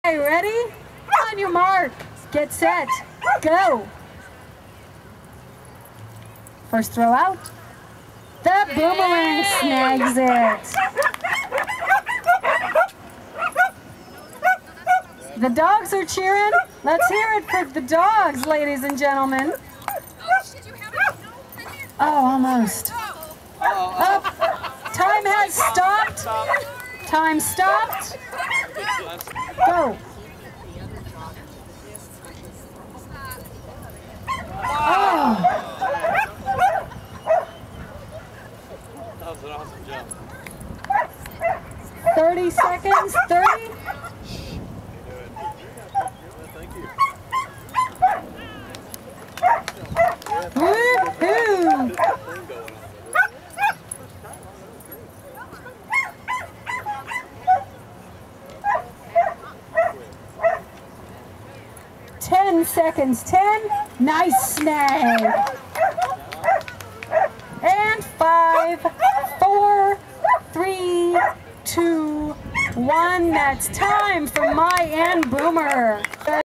Okay, ready? On your mark, get set, go. First throw out. The boomerang snags it. The dogs are cheering. Let's hear it for the dogs, ladies and gentlemen. Oh, almost. Oh, time has stopped. Time stopped. Go. Oh. That was an awesome jump. 30 seconds, 30. Thank you. Woohoo! 10 seconds, 10. Nice snag. And 5, 4, 3, 2, 1. That's time for Mai and Boomer.